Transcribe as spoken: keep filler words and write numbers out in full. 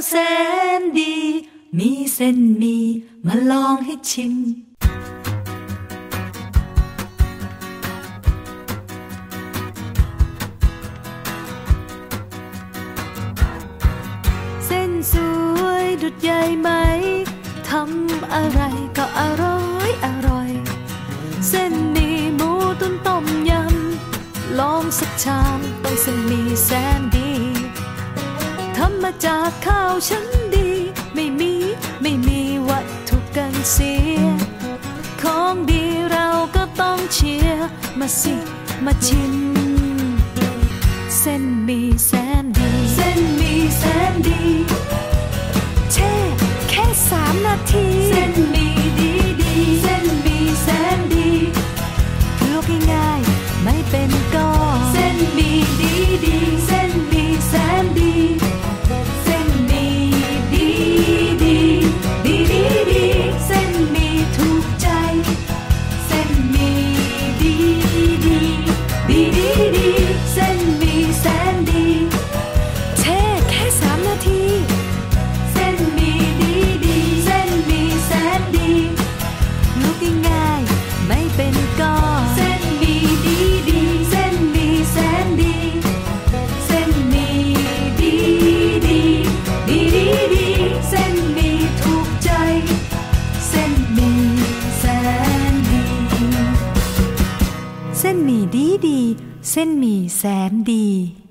แสนดีมีเส้นหมี่มาลองให้ชิมเส้นสวยดุจใหญ่ไหมทำอะไรก็อร่อยอร่อยเส้นหมี่หมูตุ๋นต้มยำลองสักชามต้องเส้นหมี่แสนดีทำมาจากข้าวชั้นดีไม่มีไม่มีวัตถุกันเสียของดีเราก็ต้องเชียร์มาสิมาชิมเส้นหมี่แสนดีเส้นหมี่แสนดีแช่แค่สามนาทีเส้นหมี่ดีดีเส้นหมี่แสนดีลวกง่ายๆไม่เป็นก้อนเส้นหมี่ดีดีเส้นหมี่แสนดีเส้นหมี่ดีดีดีดีดีเส้นหมี่ถูกใจเส้นหมี่ดีดีดีดีดีเส้นหมี่แสนดีแช่แค่สามนาทีเส้นหมี่ดีดีเส้นหมี่แสนดีลวกง่ายๆไม่เป็นก้อนเส้นหมี่ดีดีเส้นหมี่แสนดีเส้นหมี่ดีดีดีดีดีเส้นหมี่ถูกใจเส้นหมี่แสนดีเส้นหมี่ดีดีเส้นหมี่แสนดี